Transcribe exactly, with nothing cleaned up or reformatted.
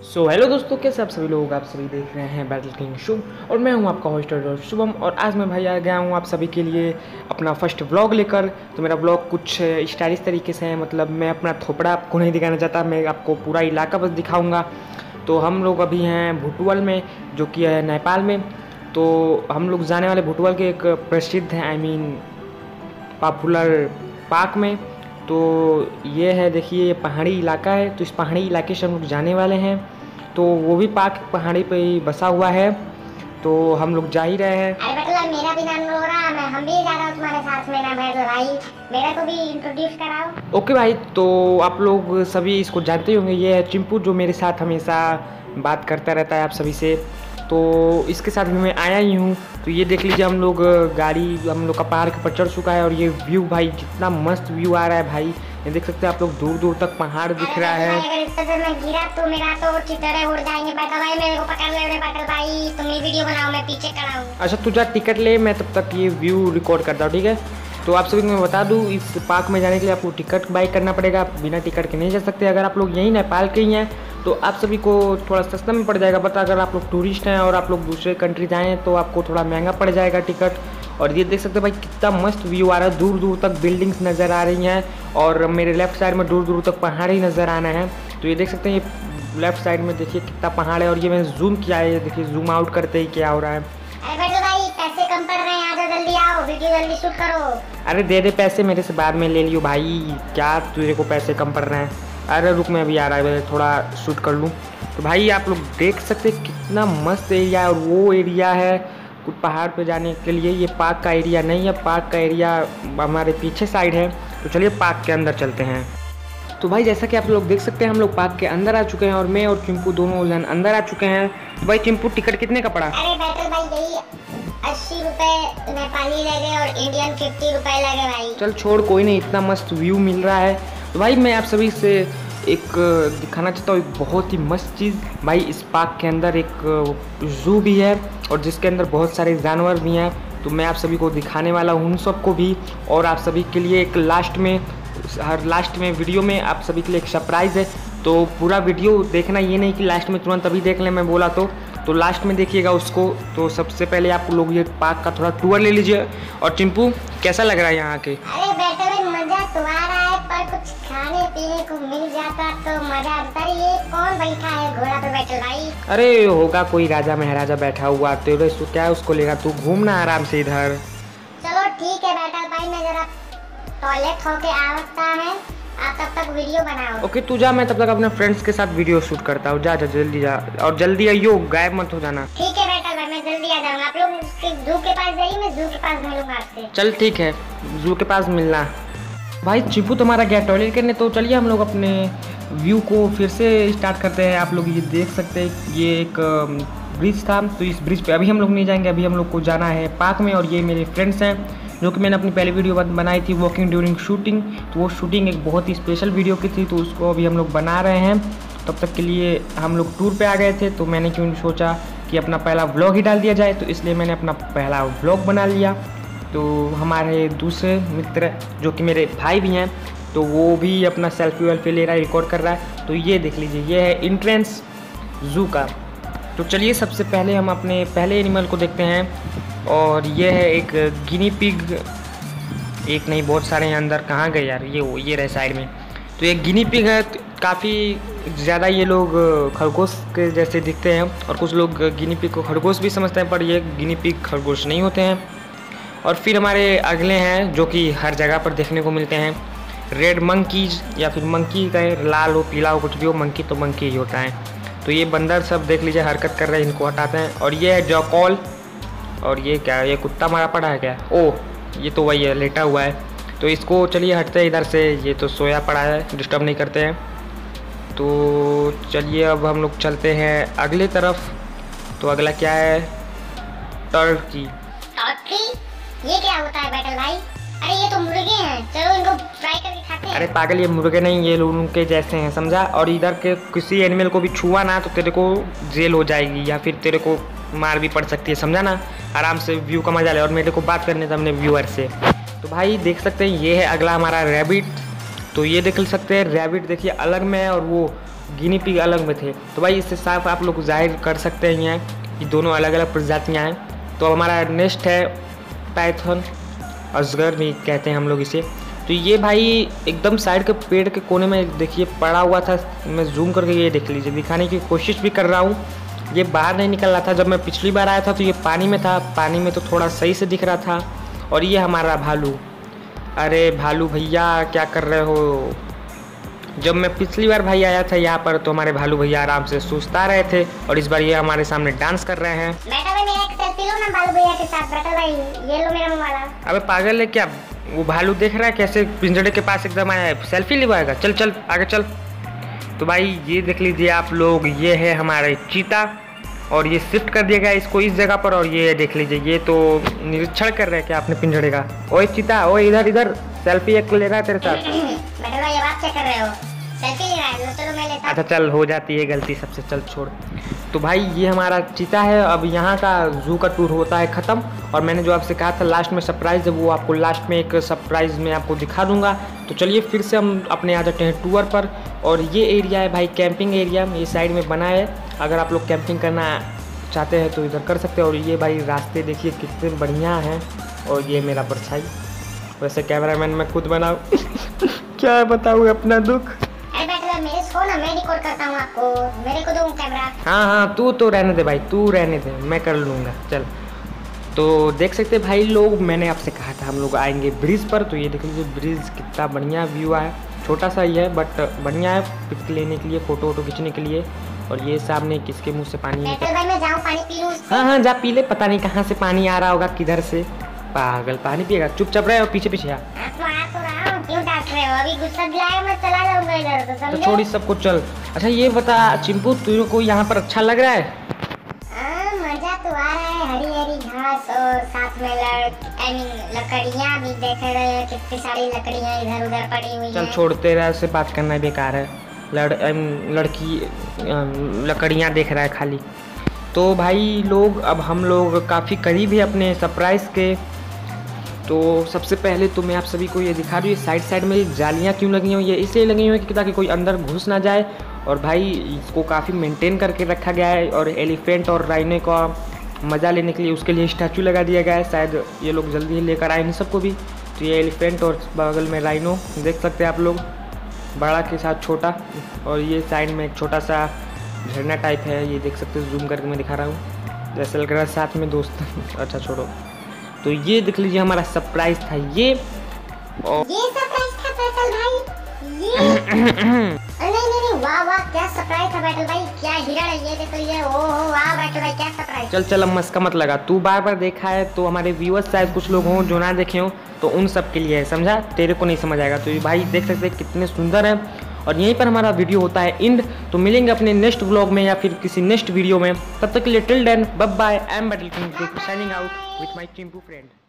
सो so, hello दोस्तों, कैसे आप सभी लोग आप सभी देख रहे हैं बैटल किंग शो और मैं हूं आपका होस्ट शुभम। और आज मैं भाई आ गया हूं आप सभी के लिए अपना फर्स्ट व्लॉग लेकर। तो मेरा व्लॉग कुछ स्टाइलिश तरीके से है, मतलब मैं अपना थोपड़ा आपको नहीं दिखाना चाहता, मैं आपको पूरा इलाका बस दिखाऊंगा। तो हम लोग अभी हैं भुटवल में, जो कि है नेपाल में। तो हम लोग जाने वाले भुटवल के एक प्रसिद्ध है आई मीन पॉपुलर पार्क में। तो ये है, देखिए ये पहाड़ी इलाका है, तो इस पहाड़ी इलाके से हम लोग जाने वाले हैं। तो वो भी पार्क पहाड़ी पे ही बसा हुआ है, तो हम लोग जा ही रहे हैं। अरे मतलब मेरा भी नाम हो रहा है, मैं हम भी जा रहा हूँ तुम्हारे साथ में ना भाई। तो भाई मेरा को भी इंट्रोड्यूस कराओ। ओके भाई, तो आप लोग सभी इसको जानते होंगे, ये है चिंपू जो मेरे साथ हमेशा बात करता रहता है आप सभी से। तो इसके साथ भी मैं आया ही हूँ। तो ये देख लीजिए, हम लोग गाड़ी हम लोग का पहाड़ के ऊपर चढ़ चुका है और ये व्यू भाई कितना मस्त व्यू आ रहा है भाई। ये देख सकते हैं आप लोग, दूर दूर तक पहाड़ दिख रहा है। अगर इस तरह मैं गिरा तो मेरा तो चितरे उड़ जाएंगे। बैठा भाई मेरे को पकड़ ले बैठल भाई, तुम ये वीडियो बनाओ, मैं पीछे खड़ा हूँ। अच्छा तू जा टिकट ले, मैं तब तक ये व्यू रिकॉर्ड करता हूँ, ठीक है। तो आप सभी को मैं बता दूँ, इस पार्क में जाने के लिए आपको टिकट बाई करना पड़ेगा, आप बिना टिकट के नहीं जा सकते। अगर आप लोग यहीं नेपाल के ही हैं तो आप सभी को थोड़ा सस्ता में पड़ जाएगा, बट अगर आप लोग टूरिस्ट हैं और आप लोग दूसरे कंट्री जाएँ तो आपको थोड़ा महंगा पड़ जाएगा टिकट। और ये देख सकते हैं भाई कितना मस्त व्यू आ रहा है, दूर दूर तक बिल्डिंग्स नज़र आ रही हैं और मेरे लेफ्ट साइड में दूर दूर तक पहाड़ ही नज़र आना है। तो ये देख सकते हैं, ये लेफ्ट साइड में देखिए कितना पहाड़ है। और ये मैंने जूम किया है, देखिए जूम आउट करते ही क्या हो रहा है। अरे बैठो भाई, पैसे कम पड़ रहे हैं, आ जाओ जल्दी आओ, वीडियो जल्दी शूट करो। अरे दे दे पैसे, मेरे से बाद में ले लियो भाई, क्या तुझे को पैसे कम पड़ रहे हैं। अरे रुक मैं अभी आ रहा है, थोड़ा शूट कर लूँ। तो भाई आप लोग देख सकते हैं कितना मस्त एरिया है, और वो एरिया है कुछ पहाड़ पे जाने के लिए। ये पार्क का एरिया नहीं है, पार्क का एरिया हमारे पीछे साइड है। तो चलिए पार्क के अंदर चलते हैं। तो भाई जैसा कि आप लोग देख सकते हैं, हम लोग पार्क के अंदर आ चुके हैं और मैं और चिंपू दोनों जन अंदर आ चुके हैं। तो भाई चिंपू, टिकट कितने का पड़ा? अरे बैठल भाई यही अस्सी रुपए नेपाली लगे और इंडियन फिफ्टी रुपए लगे भाई। चल छोड़, कोई नहीं, इतना मस्त व्यू मिल रहा है। तो भाई मैं आप सभी से एक दिखाना चाहता हूँ एक बहुत ही मस्त चीज़। भाई इस पार्क के अंदर एक जू भी है और जिसके अंदर बहुत सारे जानवर भी हैं। तो मैं आप सभी को दिखाने वाला हूँ उन सबको भी। और आप सभी के लिए एक लास्ट में हर लास्ट में वीडियो में आप सभी के लिए एक सरप्राइज़ है। तो पूरा वीडियो देखना, ये नहीं कि लास्ट में तुरंत अभी देख लें मैं बोला तो तो लास्ट में देखिएगा उसको। तो सबसे पहले आप लोग ये पार्क का थोड़ा टूर ले लीजिए। और चिंपू कैसा लग रहा है यहाँ के? अरे बैठे भाई मजा तो आ रहा है, पर कुछ खाने पीने को मिल जाता तो मजा आता। ये कौन बैठा है घोड़ा पे बैठे भाई? अरे होगा कोई राजा महाराजा बैठा हुआ, तेरे तो क्या है उसको लेगा, तू घूमना आराम से इधर। चलो ठीक है बैठा भाई, मैं जरा टॉयलेट होके आवता है, आप तब तक वीडियो बनाओ। ओके तू जा, मैं तब तक अपने फ्रेंड्स के साथ वीडियो शूट करता हूँ। जा जा जल्दी जा, और जल्दी आइयो, गायब मत हो जाना। ठीक है बेटा भाई, मैं जल्दी आ जाऊंगा। आप लोग जू के पास जाइए, मैं जू के पास मिलूंगा आपसे। चल ठीक है, जू के पास मिलना। भाई चिंपू तुम्हारा गया टॉयलेट करने, तो चलिए हम लोग अपने व्यू को फिर से स्टार्ट करते हैं। आप लोग ये देख सकते हैं, ये एक ब्रिज था, तो इस ब्रिज पे अभी हम लोग नहीं जाएंगे, अभी हम लोग को जाना है पार्क में। और ये मेरे फ्रेंड्स हैं जो कि मैंने अपनी पहली वीडियो बनाई थी वॉकिंग ड्यूरिंग शूटिंग। तो वो शूटिंग एक बहुत ही स्पेशल वीडियो की थी, तो उसको अभी हम लोग बना रहे हैं। तब तक के लिए हम लोग टूर पे आ गए थे, तो मैंने क्यों सोचा कि अपना पहला व्लॉग ही डाल दिया जाए, तो इसलिए मैंने अपना पहला व्लॉग बना लिया। तो हमारे दूसरे मित्र जो कि मेरे भाई भी हैं, तो वो भी अपना सेल्फी वेल्फी ले रहा है, रिकॉर्ड कर रहा है। तो ये देख लीजिए, ये है इंट्रेंस जू का। तो चलिए सबसे पहले हम अपने पहले एनिमल को देखते हैं। और ये है एक गिनी पिग, एक नहीं बहुत सारे हैं अंदर, कहाँ गए यार, ये वो ये रहे साइड में। तो एक गिनी पिग है, काफ़ी ज़्यादा ये लोग खरगोश के जैसे दिखते हैं, और कुछ लोग गिनी पिग को खरगोश भी समझते हैं, पर ये गिनी पिग खरगोश नहीं होते हैं। और फिर हमारे अगले हैं जो कि हर जगह पर देखने को मिलते हैं, रेड मंकीज, या फिर मंकी कहे, लाल हो पीला हो कुछ भी हो, मंकी तो मंकी ही होता है। तो ये बंदर सब देख लीजिए हरकत कर रहे हैं, इनको हटाते हैं। और ये है जॉकॉल, और ये क्या है, ये कुत्ता मारा पड़ा है क्या? ओह ये तो वही है, लेटा हुआ है। तो इसको चलिए हटते हैं इधर से, ये तो सोया पड़ा है, डिस्टर्ब नहीं करते हैं। तो चलिए अब हम लोग चलते हैं अगले तरफ। तो अगला क्या है, टर्की। टर्की? ये क्या होता है बैटल भाई? अरे ये तो मुर्गे हैं, चलो इनको फ्राई करके खाते हैं। अरे पागल, ये मुर्गे नहीं, ये उनके जैसे हैं समझा। और इधर के किसी एनिमल को भी छुआ ना तो तेरे को जेल हो जाएगी, या फिर तेरे को मार भी पड़ सकती है, समझा ना। आराम से व्यू का मजा ले, और मेरे को बात करने था अपने व्यूअर से। तो भाई देख सकते हैं, ये है अगला हमारा रैबिट। तो ये देख सकते हैं रैबिट, देखिए अलग में है, और वो गिनी पिग अलग में थे। तो भाई इससे साफ आप लोग जाहिर कर सकते हैं कि दोनों अलग अलग प्रजातियाँ हैं। तो हमारा नेक्स्ट है पाइथन, अजगर भी कहते हैं हम लोग इसे। तो ये भाई एकदम साइड के पेड़ के कोने में देखिए पड़ा हुआ था। मैं जूम करके ये देख लीजिए, दिखाने की कोशिश भी कर रहा हूँ। ये बाहर नहीं निकल रहा था। जब मैं पिछली बार आया था तो ये पानी में था, पानी में तो थोड़ा सही से दिख रहा था। और ये हमारा भालू। अरे भालू भैया क्या कर रहे हो? जब मैं पिछली बार भाई आया था यहाँ पर तो हमारे भालू भैया आराम से सुस्ता रहे थे, और इस बार ये हमारे सामने डांस कर रहे हैं। भालू भैया के साथ बैठा भाई, ये लो मेरा मोबाइल। अबे पागल है क्या? वो भालू देख रहा है कैसे पिंजड़े के पास एकदम आया है, सेल्फी लिवाएगा। चल चल आगे चल। तो भाई ये देख लीजिए आप लोग, ये है हमारे चीता, और ये शिफ्ट कर दिया गया इसको इस जगह पर। और ये देख लीजिए ये तो निरीक्षण कर रहे हैं क्या अपने पिंजड़े का। ओए चीता, ओए इधर इधर, सेल्फी एक ले रहा है तेरे साथ। भाई ये बात क्या कर रहे हो? सेल्फी ले रहा है? चलो मैं लेता। अच्छा चल, हो जाती है गलती सबसे, चल छोड़। तो भाई ये हमारा चीता है। अब यहाँ का जू का टूर होता है ख़त्म, और मैंने जो आपसे कहा था लास्ट में सरप्राइज़ है, वो आपको लास्ट में एक सरप्राइज़ में आपको दिखा दूंगा। तो चलिए फिर से हम अपने आ जाते हैं टूर पर। और ये एरिया है भाई कैंपिंग एरिया, ये साइड में बना है। अगर आप लोग कैंपिंग करना चाहते हैं तो इधर कर सकते हैं। और ये भाई रास्ते देखिए कितने बढ़िया हैं। और ये मेरा परछाई, वैसे कैमरामैन मैं खुद बनाऊँ क्या बताऊँ अपना दुख। ना मैं रिकॉर्ड करता हूँ आपको, मेरे को दो कैमरा। हाँ हाँ तू तो रहने दे भाई, तू रहने दे, मैं कर लूँगा। चल तो देख सकते भाई लोग, मैंने आपसे कहा था हम लोग आएंगे ब्रिज पर। तो ये देख लीजिए ब्रिज कितना बढ़िया व्यू है, छोटा सा ही है बट बढ़िया है पिक लेने के लिए, फ़ोटो वोटो खींचने के लिए। और ये सामने किसके मुँह से पानी निकल। भाई मैं जाऊँ पानी पी लूँ? हाँ हाँ जा पी ले, पता नहीं कहाँ से पानी आ रहा होगा, किधर से। पागल पानी पिएगा, चुपचाप रहे और पीछे पीछे आ। अभी गुस्सा दिलाया, मैं चला जाऊंगा इधर, तो समझे? तो छोड़ी सबको, चल। अच्छा ये बता चिंपू, तुझे को यहाँ पर अच्छा लग रहा है? हाँ मजा तो आ रहा है, हरी हरी घास और साथ में लड़ आई मीन लकड़ियाँ भी देख रहे हैं, कितनी सारी लकड़ियाँ इधर उधर पड़ी हुई हैं। चल छोड़, तेरा से बात करना बेकार है। लड़ लड़की लकड़ियाँ देख रहा है खाली। तो भाई लोग अब हम लोग काफ़ी करीब है अपने सरप्राइज़ के। तो सबसे पहले तो मैं आप सभी को ये दिखा दूँ, ये साइड साइड में जालियाँ क्यों लगी हुई है। इसलिए लगी हुई है कि ताकि कोई अंदर घुस ना जाए। और भाई इसको काफ़ी मेंटेन करके रखा गया है। और एलिफेंट और राइनो का मज़ा लेने के लिए उसके लिए स्टैचू लगा दिया गया है। शायद ये लोग जल्दी ही लेकर आए इन सबको भी। तो ये एलिफेंट और बगल में राइनो देख सकते हैं आप लोग, बड़ा के साथ छोटा। और ये साइड में एक छोटा सा झरना टाइप है, ये देख सकते हो, जूम करके मैं दिखा रहा हूँ, जैसे लग रहा है साथ में दोस्त अच्छा छोड़ो। तो ये देख लीजिए हमारा सरप्राइज था ये। और ये सरप्राइज था बैटल भाई, ये नहीं नहीं नहीं, वाह वाह क्या सरप्राइज था बैटल भाई, क्या हिरण है ये, देखो ये, ओ हो वाह बैटल भाई क्या सरप्राइज। चल चल अब मस्का मत लगा, तू बार बार देखा है तो हमारे व्यूअर्स शायद कुछ लोग हों जो ना देखे हों, तो उन सब के लिए है, समझा? तेरे को नहीं समझ आएगा। तो ये भाई देख सकते हैं कितने सुंदर है। और यहीं पर हमारा वीडियो होता है एंड। तो मिलेंगे अपने नेक्स्ट व्लॉग में या फिर किसी नेक्स्ट वीडियो में, तब तक के लिए till then bye bye. I am battle king signing out with my चिंपू फ्रेंड।